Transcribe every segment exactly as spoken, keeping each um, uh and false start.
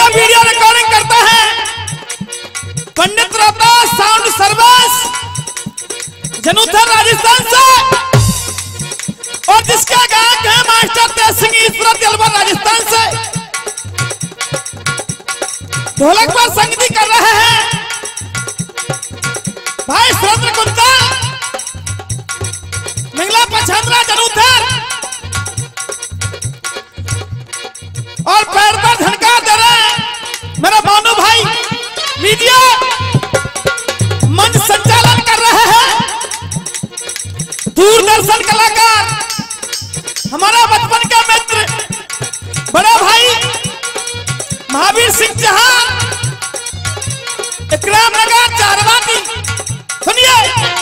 Video recording करता है Pandit Rohtas sound service Januthar Rajasthan से, और जिसका गायक है मास्टर तेज सिंह ईश्वरत अलवर राजस्थान से। ढोलक पर संगति कर रहे हैं भाई सुरेंद्र कुंता, मिंगला पछंद्रा जनूथर, और पैर पर झनका दे रहे मेरा बानू भाई मीडिया मंच संचालन कर रहे हैं। दूरदर्शन कलाकार हमारा बचपन का मित्र बड़ा भाई महावीर सिंह चौहान, इकराम नगर चारवाती। सुनिए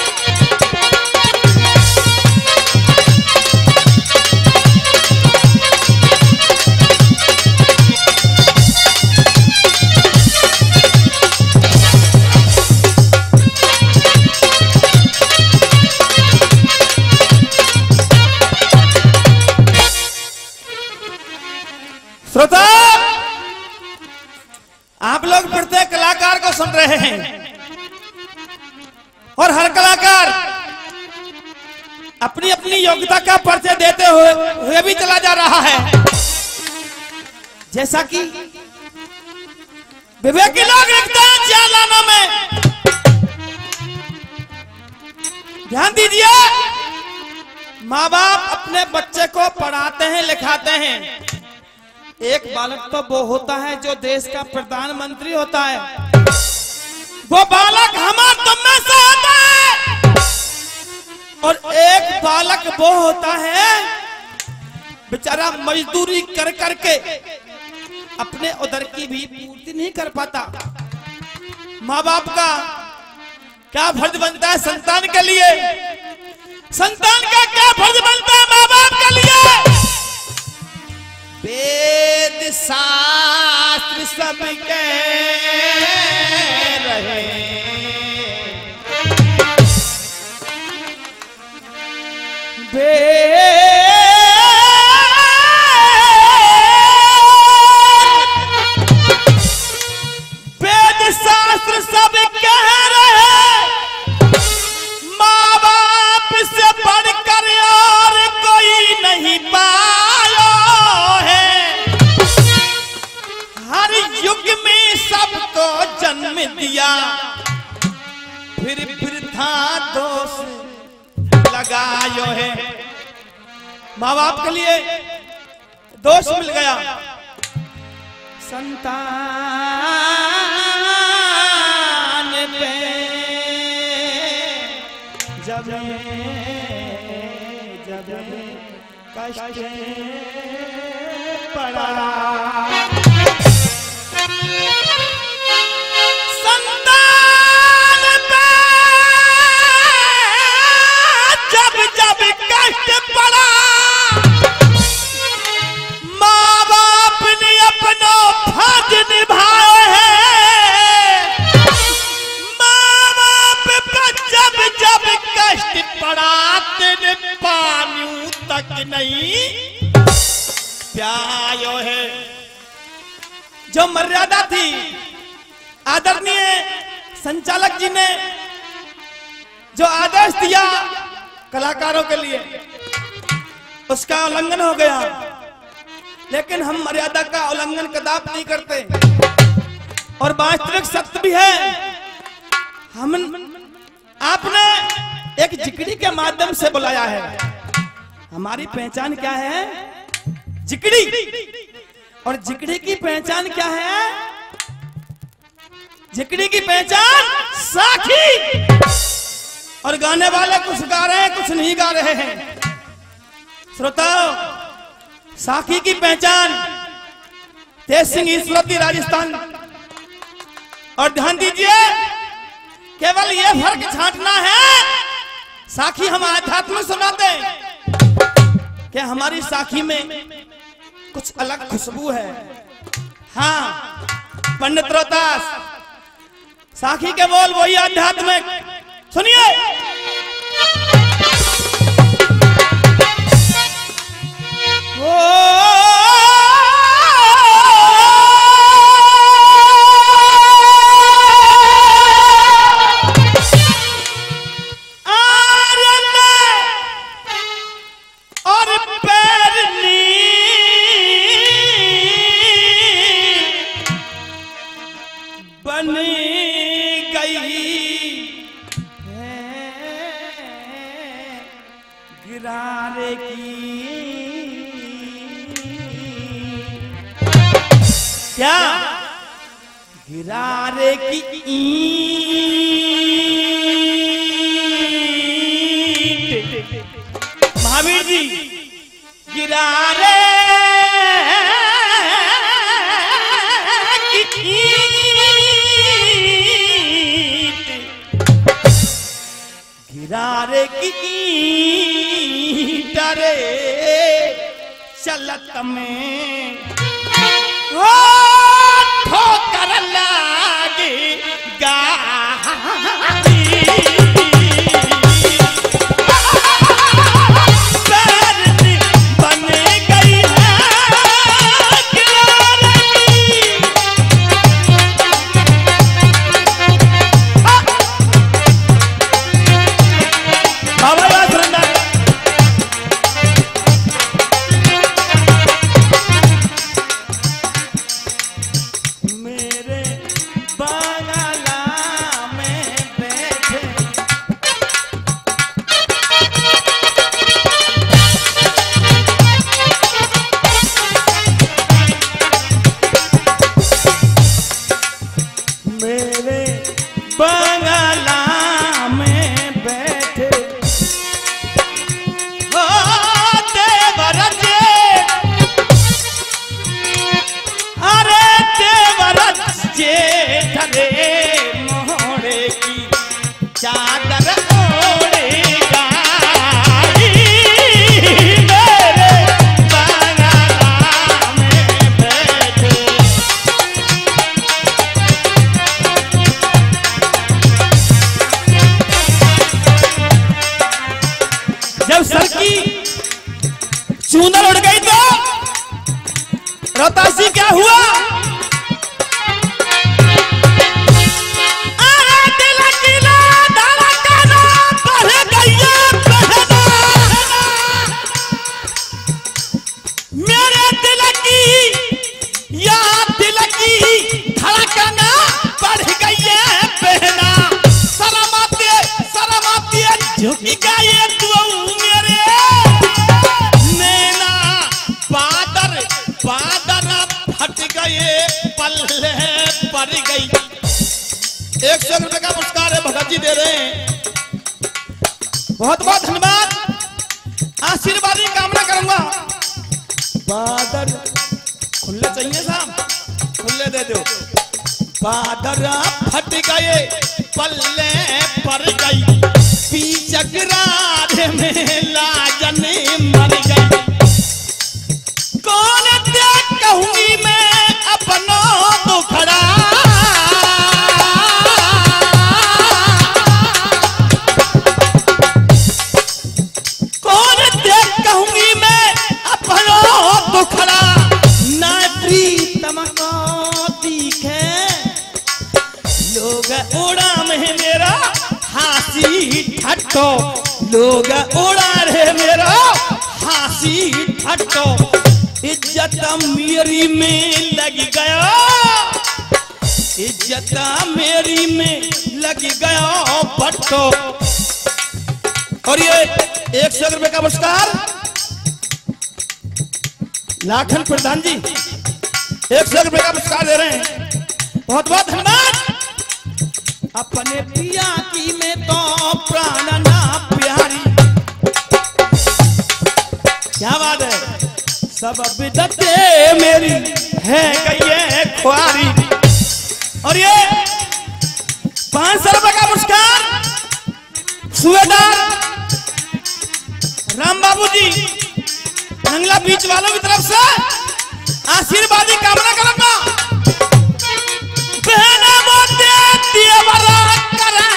श्रोता, आप लोग प्रत्येक कलाकार को सुन रहे हैं और हर कलाकार अपनी अपनी योग्यता का परिचय देते हुए हुए भी चला जा रहा है। जैसा कि विवेक लोग रखते हैं जालाना में, ध्यान दीजिए, माँ बाप अपने बच्चे को पढ़ाते हैं लिखाते हैं। एक बालक तो वो होता है जो देश का प्रधानमंत्री होता है, वो बालक हमारे तुम में से होता है, और एक बालक वो होता है बेचारा मजदूरी कर करके अपने उदर की भी पूर्ति नहीं कर पाता। माँ बाप का क्या फर्ज बनता है संतान के लिए, संतान का क्या फर्ज बनता है माँ बाप के लिए? वेद शास्त्र सब कह रहे, वेद शास्त्र सब कह रहे, माँ बाप से बढ़कर और कोई नहीं पाया है। हर युग में सबको जन्म दिया, फिर वृद्धा दोष लगायो है। माँ बाप के लिए दोष मिल गया, संतान पे जब जब कष्ट पड़ा, संतान पे जब जब कष्ट पड़ा, माँ बाप ने अपना फर्ज निभाए हैं। माँ बाप पर जब जब कष्ट पड़ा, तेरे पानी तक नहीं प्यायो है। जो मर्यादा थी आदरणीय संचालक जी ने जो आदेश दिया कलाकारों के लिए, उसका उल्लंघन हो गया, लेकिन हम मर्यादा का उल्लंघन कदापि नहीं करते। और वास्तविक सत्य भी है, हम आपने एक जिकड़ी के माध्यम से बुलाया है। हमारी पहचान क्या है? जिकड़ी। और जिकड़ी की पहचान क्या है? जिकड़ी की पहचान साखी। और गाने वाले कुछ गा रहे हैं, कुछ नहीं गा रहे हैं। श्रोताओ, साखी की पहचान तेज सिंह ईश्वरती राजस्थान। और ध्यान दीजिए, केवल ये फर्क छांटना है, साखी हम आध्यात्म सुनाते कि हमारी साखी में कुछ अलग खुशबू है। हाँ, पंडित रोहतास साखी के बोल वही आध्यात्मिक। सुनिए, ओ गिरारे की ईंट, महावीर जी गिरारे की ईंट, गिरारे की ईंट रे चलत में ओ ठोकर लागे गाड़ी, पैरनी बन गई है गिरारे की। बाबा याद रखना मेरे बंगला में बैठे मेरे बंगला में बैठे हो देवर जेठ, अरे देवर जेठ रे मोहरे की चादर ओढ़ेगा मेरे बंगला में बैठे। जब सर की चूंदर उड़ गई तो रोहतासी क्या हुआ? अरे दिल किला धड़कना बढ़ गई है बहना, मेरे दिल की या दिल की धड़कना बढ़ गई है बहना, शर्म आती है शर्म आती है झुकी गई तू मेरे नैना, बादर बादर फट गए पल्ले पड़ गई। एक सौ रुपए का पुरस्कार है भगत जी दे रहे हैं, बहुत बहुत धन्यवाद, आशीर्वाद की कामना करूंगा। बादर खुले चाहिए साहब, खुले दे दो। बादर फट गए पल्ले पड़ गई, पीचकरार में लाजने मर गई, कौन देख कहूंगी मैं अपनों तो खड़ा, कौन देख कहूंगी मैं अपनों तो खड़ा, ना प्रीतम को दिखे लोग उड़ा में मेरा हासी ठट्टो, लोग उड़ा रहे मेरा हासी ठट्टो, इज्जत मेरी में लग गया, इज्जत मेरी में लग गया पट्टो। और ये एक सौ रुपए का पुरस्कार लाखन प्रधान जी एक सौ रुपए का पुरस्कार दे रहे हैं, बहुत बहुत धन्यवाद। अपने पिया की में तो प्राण ना प्यारी, क्या बात है, सब बिदते मेरी है गई खुआरी। और ये पांच सौ रुपए का पुरस्कार सूबेदार राम बाबू जी नंगला बीच वालों की तरफ से आशीर्वाद की कामना करूंगा। बहना मोते दियवरा करे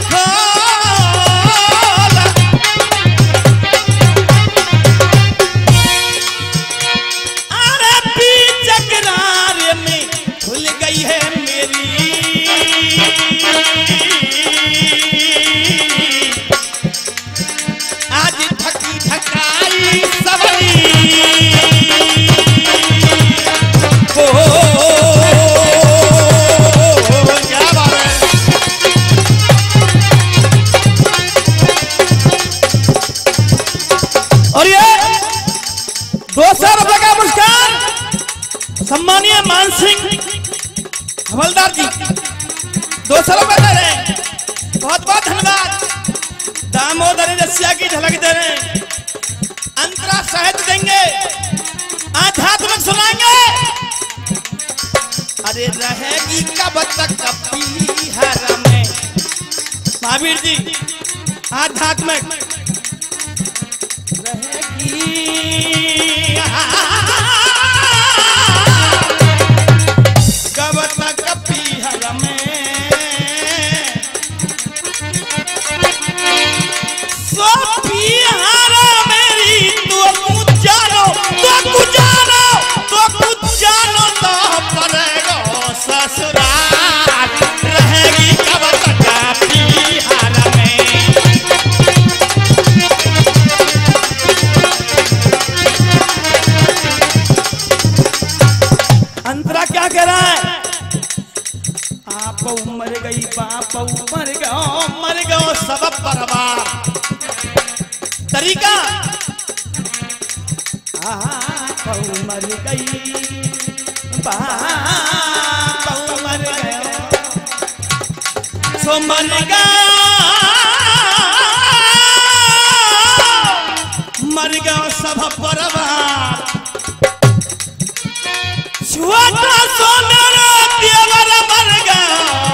मखोल, अरे पीचकरार में खुल गई है मेरी, आज थकी थकाई सवरी हो हवलदार जी दो सौ रुपए दे रहे हैं, बहुत बहुत धन्यवाद। दामोदर रसिया की झलक दे रहे हैं, अंतरा साहित्य देंगे, आध्यात्मिक सुनाएंगे। अरे रहेगी कब तक पीहर में, महावीर जी आध्यात्मिक रहेगी कब तक पीहर में, सो पीहर मेरी तो कुछ जानो, तो कुछ जानो, तो कुछ जानो तो परेगा ससुराल, रहेगी कब तक पीहर में। अंतरा क्या कह रहा है? आप मर गई, बाप मर गयो, मर गयो सब बर्बाद। तरीका आप मर गई, बाप मर गयो, सो मर गया, मर गयो सब बर्बाद। छुआटा सो मेरा देवर मर गया,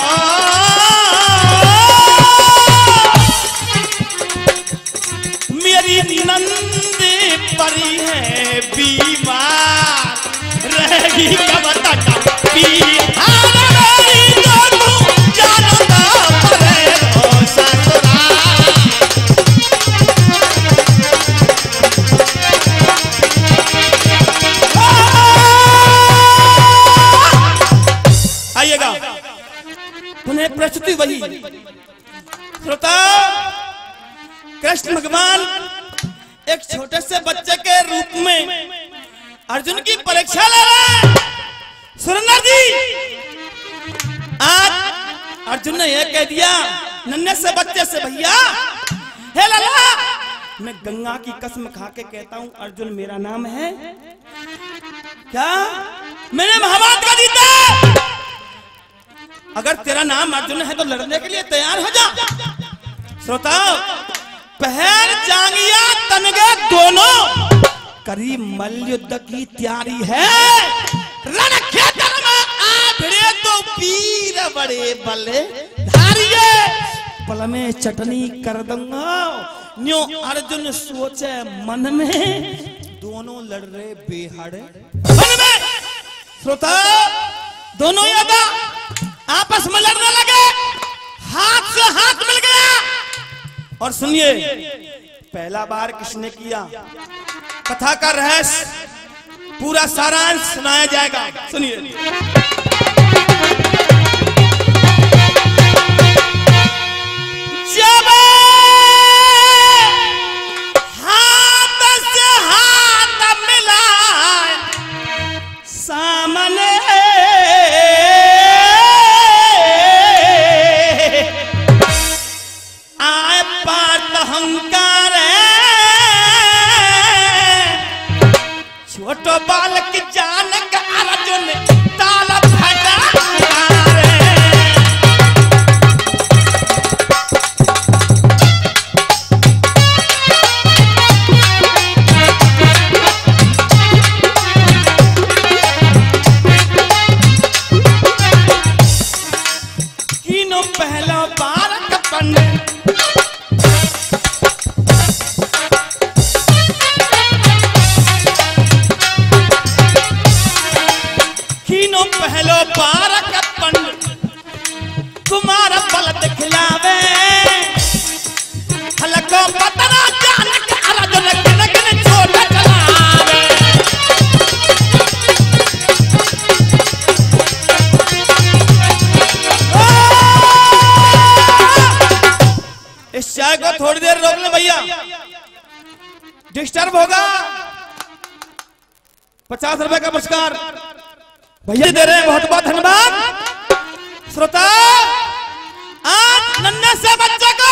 मेरी नंदी परी है बीमार, रहेगी कब तक पीहर मेरी तो तू जानता परेगा ससुराल। आइएगा उन्हें प्रस्तुति वही श्रोता, कृष्ण भगवान एक छोटे से बच्चे के रूप में अर्जुन की परीक्षा ले रहे हैं। सुरेंद्र जी आज अर्जुन ने यह कह दिया नन्हे से बच्चे से, भैया हे लाला मैं गंगा की कसम खा के कहता हूं अर्जुन मेरा नाम है। क्या मैंने महाभारत का जीता, अगर तेरा नाम अर्जुन है तो लड़ने के लिए तैयार हो जा। श्रोता पहर जांगिया तनगे दोनों करी मल्ल युद्ध की तैयारी है, रण क्षेत्र में आ भिड़े तो वीर बड़े बले धारिये, पल में चटनी कर दूंगा न्यो अर्जुन सोचे मन में, दोनों लड़ रहे बेहड़ मन में। श्रोता दोनों योद्धा आपस में लड़ने लगे, हाथ से हाथ मिल गया। और सुनिए पहला बार किसने किया, कथा का रहस्य पूरा सारांश सुनाया जाएगा, सुनिए। जब हाथ से हाथ मिला सामने, आए पार्थ अहंकार, छोटो बालक जान का अर्जुन ताल फटा। किनो पहला बार कपन पहलो बार कपन कुमार बल दिखलावे, हलको पतना जान के अर्जुन किन किन छोड़ चलावे। इस चाय को थोड़ी देर रोक ले भैया, डिस्टर्ब होगा। पचास रुपए का पुरस्कार भैया दे रहे हैं, बहुत बहुत धन्यवाद। श्रोता आज नन्हे से बच्चे को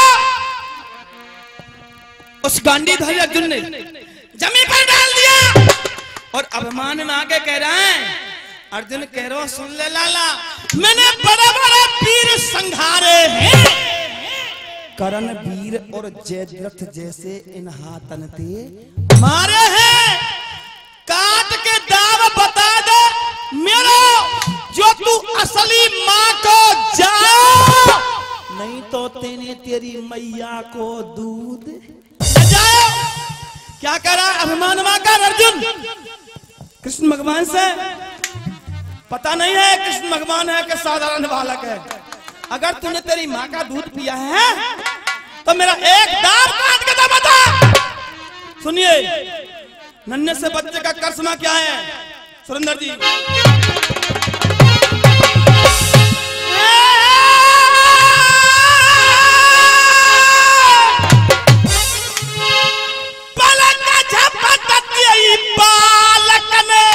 उस गांडीधारी अर्जुन ने जमीन पर डाल दिया और अभिमान में आके कह रहा है, अर्जुन कह रहा सुन ले लाला मैंने बड़े बड़े वीर संघारे हैं, करण वीर और जयद्रथ जैसे इन हाथन ते मारे हैं। काट के दाव बता दे मेरा, जो तू असली माँ को जाओ, नहीं तो तेने तेरी मैया को दूध जाओ। क्या करा अभिमान मांगा अर्जुन कृष्ण भगवान से? पता नहीं है कृष्ण भगवान है कि साधारण बालक है। अगर तूने तेरी माँ का दूध पिया है तो मेरा एक दांत काट के दे बता। सुनिए नन्हे से बच्चे का करिश्मा क्या है सुरेंद्र जी। बालक ने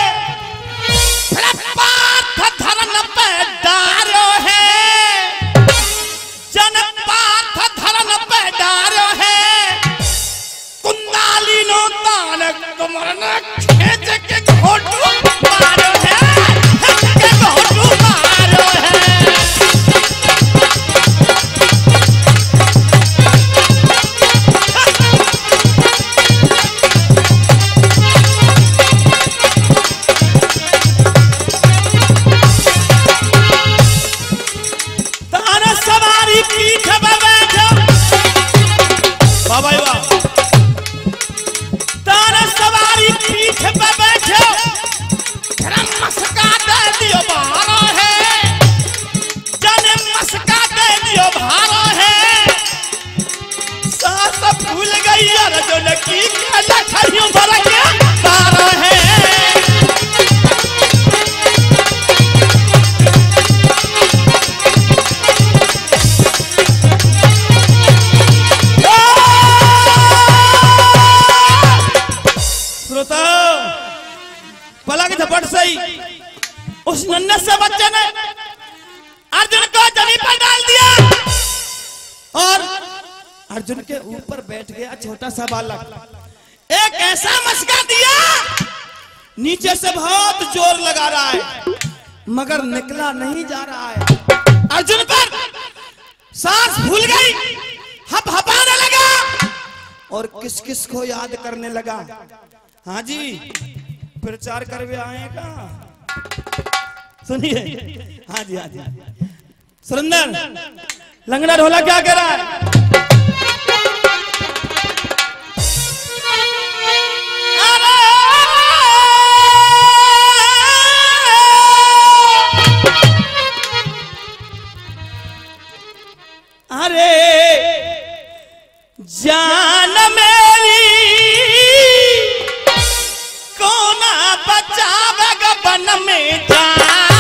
पाथ धरन पे डारो है, जन पाथ धरन पे डारो है, कुंडाली नो तान कमर ने खींच के घोटू मारो है, के घोटू मारो है। उस नन्हे से बच्चे ने अर्जुन को जमीन पर डाल दिया और अर्जुन के ऊपर बैठ गया छोटा सा बालक। एक ऐसा मस्का दिया, नीचे से बहुत जोर लगा रहा है मगर निकला नहीं जा रहा है। अर्जुन पर सांस भूल गई, हप हपाने लगा और किस किस को याद करने लगा। हाँ जी प्रचार करवे आएगा, सुनिए। हाँ जी हाँ जी सुरेंद्र लंगड़ा ढोला क्या कह रहा है? अरे जान मेरी कौन बचावेगा बन में जान।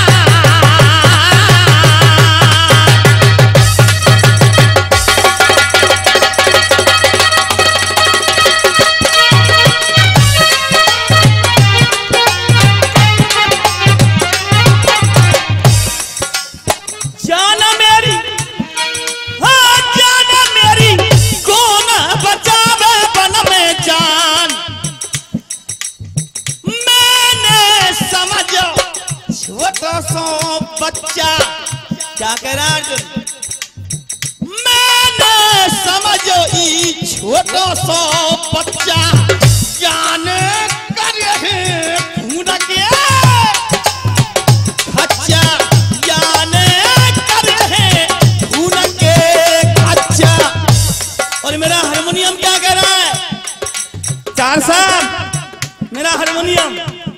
बच्चा क्या कह रहा है? मैंने समझो ई छोटो सो बच्चा ज्ञान कर खून के खच्चा, ज्ञान कर खून के खच्चा। और मेरा हारमोनियम क्या कह रहा है? चार साहब मेरा हारमोनियम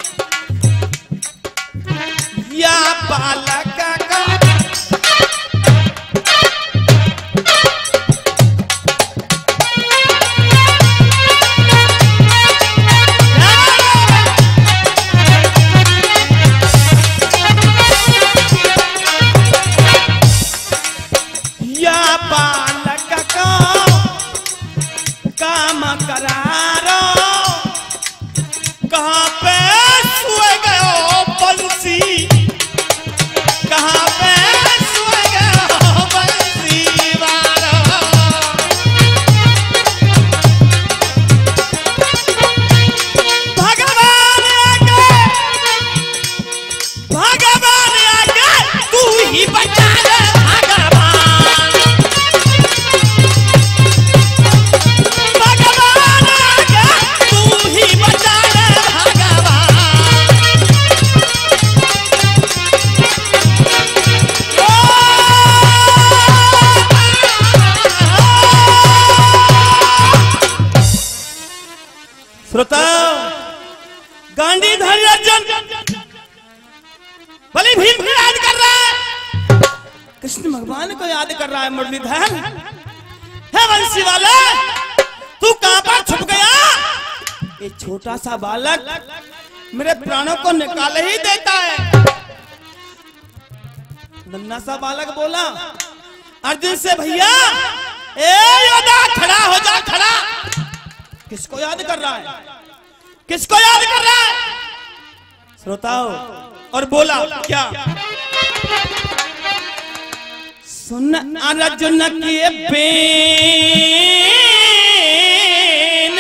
या बालक का या बालक का काम करारो, कहाँ पे सोए गयो बंसी ही बचा ले भगवान, भगवान आगे तू ही बचा ले भगवान। श्रोताओ, गांधीधारी अर्जुन बलि भीम को याद कर रहा है, कृष्ण भगवान को याद कर रहा है। मुरलीधर, हे वंशी वाला, तू कहां पर छुप गया? ये छोटा सा बालक मेरे प्राणों को निकाल ही देता है। नन्हा सा बालक बोला अर्जुन से, भैया ए योद्धा खड़ा हो जा, खड़ा। किसको याद कर रहा है? किसको याद कर रहा है? श्रोताओ, और बोला क्या? सुन अर्जुन की बेन,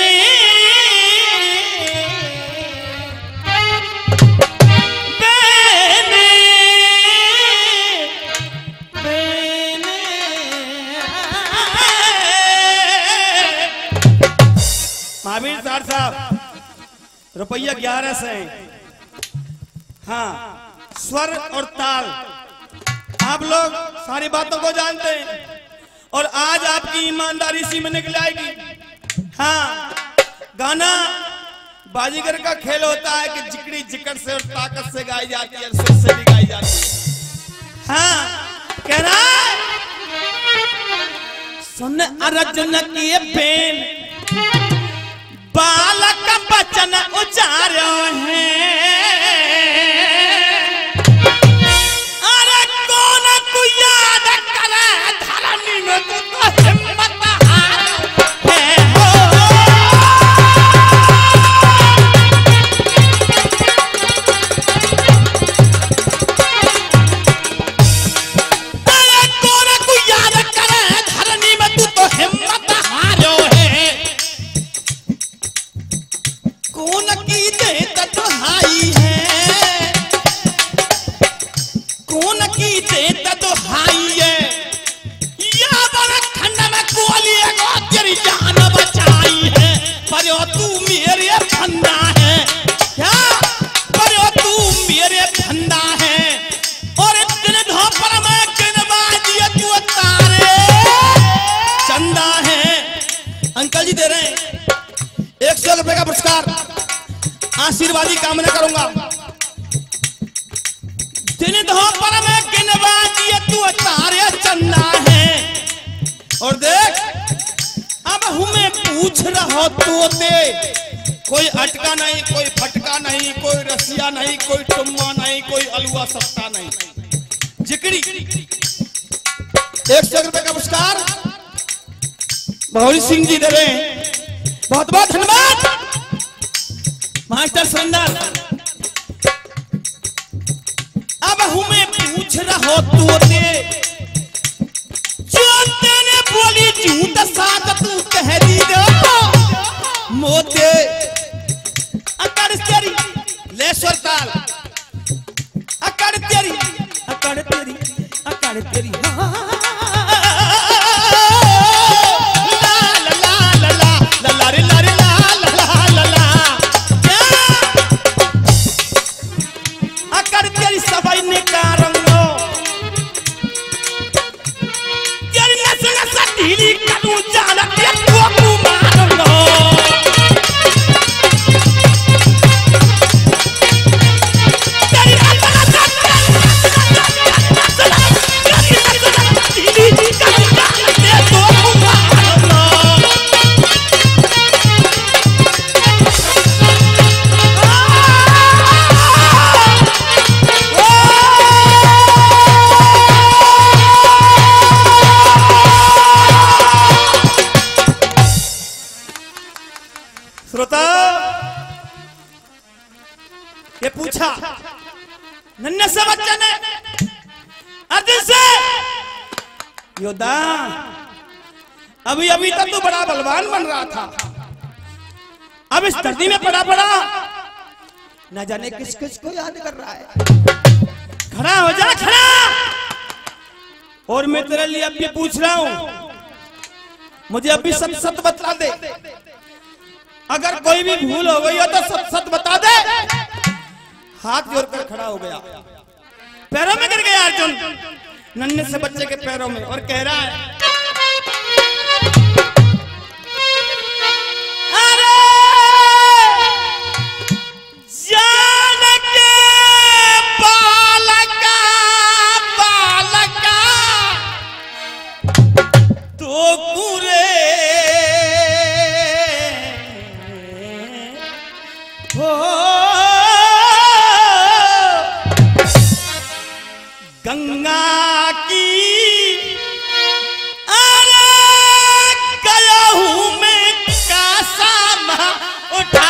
बेन, बेन। महावीर सर साहब, रुपया ग्यारह से, हाँ, स्वर और ताल आप लोग सारी बातों को जानते हैं, और आज आपकी ईमानदारी इसी में निकल आएगी। हाँ, गाना बाजीगर का खेल होता है कि जिकड़ी जिकड़ से और ताकत से गाई जाती है, सुर से भी गाई जाती है। हाँ, कह रहा है सुन अर्जुन की बेन, बालक बचन उचार्यो है, अरे कौन तू याद करे धरनी में तू तो हिम्मत हार है हो। अरे कौन तू याद करे धरनी में तू तो हिम्मत हारो है, कौन की दे दुहाई है, कौन की दे दुहाई है, यादव खंड में गोली को तेरी जान बचाई है, पर तू मेरे फंदा है, क्या पर तू मेरे फंदा है, और दिन धोपर में गिनवा दिए तू तारे चंदा है। अंकल जी दे रहे हैं एक सौ रुपए का पुरस्कार, आशीर्वादी कामना करूंगा। दिन धोपर में गिनवा दिए तू तारे चंदा है, और देख अब हमें पूछ रहो तोते, कोई अटका नहीं, कोई फटका नहीं, कोई रसिया नहीं, कोई टुम्मा नहीं, कोई अलुआ सस्ता नहीं, जिकड़ी। एक सौ रुपए का पुरस्कार बहुरी सिंह जी दे रहे हैं, बहुत बहुत धन्यवाद मास्टर सुंदर। अब हमें पूछ रहो तोते, जो तेने बोली झूठ साथ तू कह दी दो मोते, अकड़ तेरी ले स्वर ताल, अकड़ तेरी, अकड़ तेरी, अकड़ तेरी, ला ला ला ला ला ला रे ला रे ला ला ला ला, अकड़ तेरी सफाई निकारूंगा, तेरी नस नस ढीली करूं जाला तेरे को तू मारूंगा, तेरी नस नस ढीली करूं जाला तेरे को तू मारूंगा। श्रोता, ये पूछा नन्हे से बच्चे ने अर्जुन से, योद्धा अभी अभी तक तो बड़ा बलवान बन रहा था, अब इस धरती में पड़ा पड़ा न जाने किस किस को याद कर रहा है। खड़ा हो जा, खड़ा। और मैं तेरे लिए अभी पूछ रहा हूं, मुझे अभी सच सच बता दे। अगर कोई भी भूल हो गई हो तो सच सच बता दे। हाथ जोड़कर खड़ा हो गया, पैरों में गिर गया अर्जुन, नन्हे से बच्चे के पैरों में, और कह रहा है, अरे जान के बालका बालका तो पूरे हो गंगा की, अरे गया हूं मैं कासा उठा।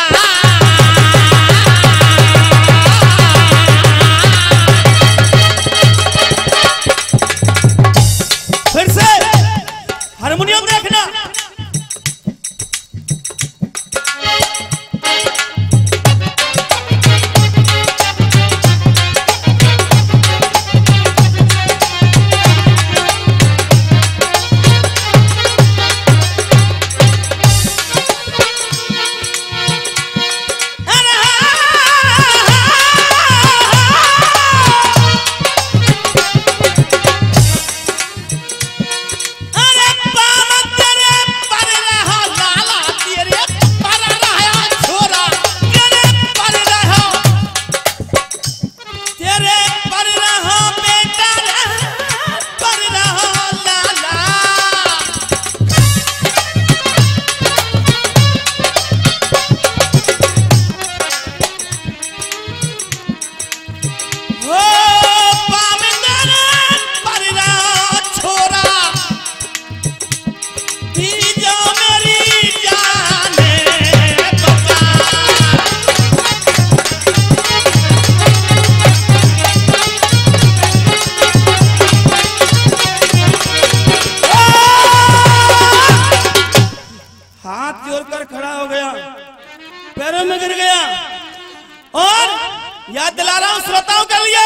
फिर से हारमोनियम देखना। पैरों में गिर गया। और याद दिला रहा हूं श्रोताओं के लिए,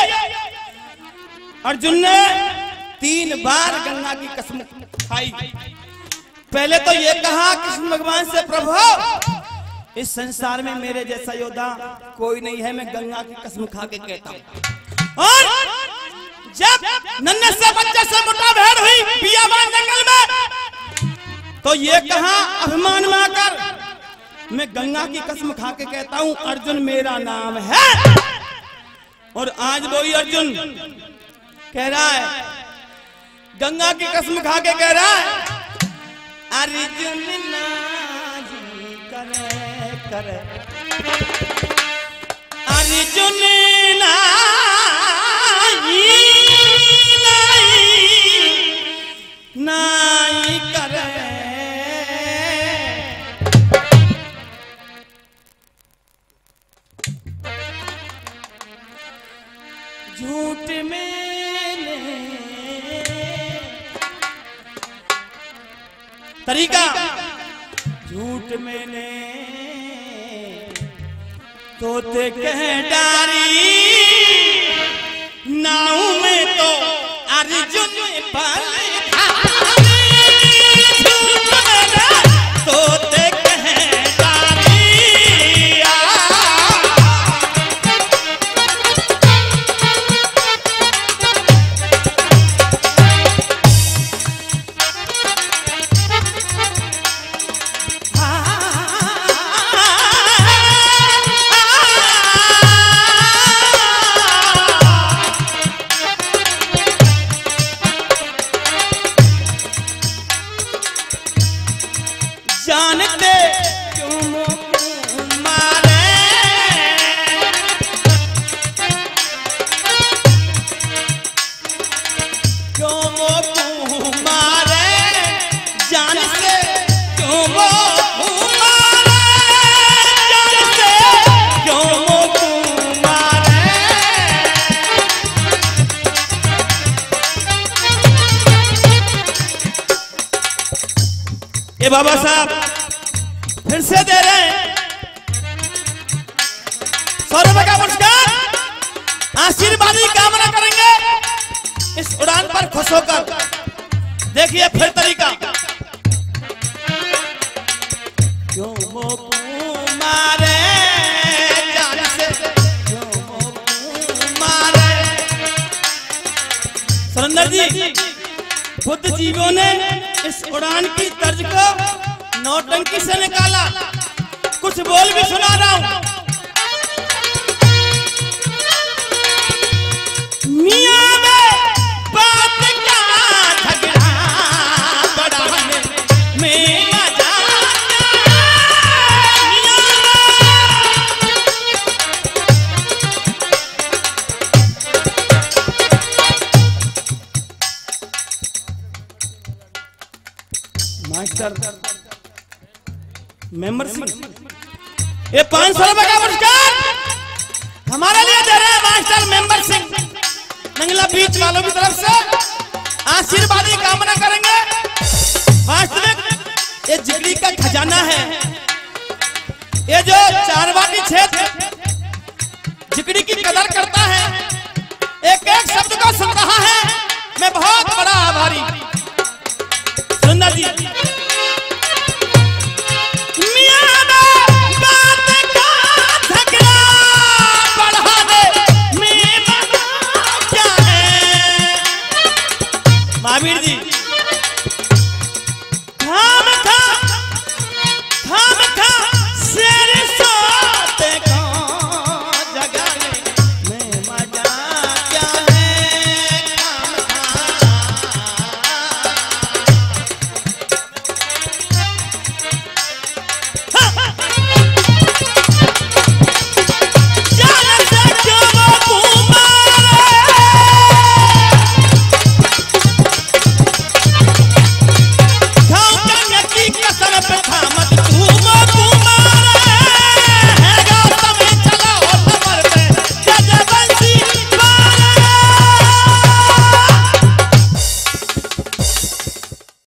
अर्जुन ने तीन बार गंगा की कसम खाई। पहले तो ये कहा कृष्ण भगवान से, प्रभु इस संसार में मेरे जैसा योद्धा कोई नहीं है, मैं गंगा की कसम खा के कहता हूं। और जब नन्हे से बच्चे से मुठभेड़ हुई बियाबान जंगल में, तो ये कहा अभिमान में आकर, मैं गंगा की कसम खा के कहता हूं अर्जुन मेरा नाम है। और आज वही अर्जुन कह रहा है, गंगा की कसम खा के कह रहा है, अर्जुन नाजी करे करे, अर्जुन नाई नाई नाई करे। झूठ मैंने तरीका, झूठ मैंने तोते कह डारी, नाऊ में तो अर्जुन पर तोते कह डारी। जानते क्यों मुझको मारे, क्यों मुझको मारे, जान से क्यों मुझको मारे, जान से क्यों मुझको मारे। ये बाबा साहब फिर से दे रहे हैं सौ रुपए का पुरस्कार, आशीर्वाद की कामना करेंगे। इस उड़ान पर खुश होकर देखिए फिर तरीका। क्यों मोकू मारे जान से, क्यों मोकू मारे। सुरेंद्र जी, बुद्धिजीवियों ने इस उड़ान की तर्ज को नौटंकी से निकाला। कुछ बोल भी सुना रहा हूं। मियां में बात का झगड़ा बढ़ाने में मजा मास्टर मेंबर सिंह, ये पांच सौ रुपए का पुरस्कार हमारे लिए दे रहे हैं मास्टर मेंबर सिंह। नंगला बीच वालों की तरफ से आशीर्वाद की कामना करेंगे। वास्तविक ये जिगरी का खजाना है। ये जो चारवाटी क्षेत्र जिगरी की कदर करता है, एक एक शब्द को सुन रहा है, मैं बहुत बड़ा आभारी। सुंदर जी, महावीर जी,